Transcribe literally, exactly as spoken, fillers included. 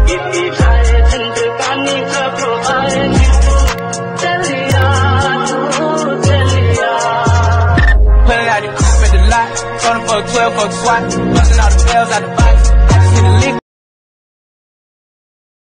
Pulling out the coupe at the lot, told him for a twelve, fuck swat, busting all the bells out the box.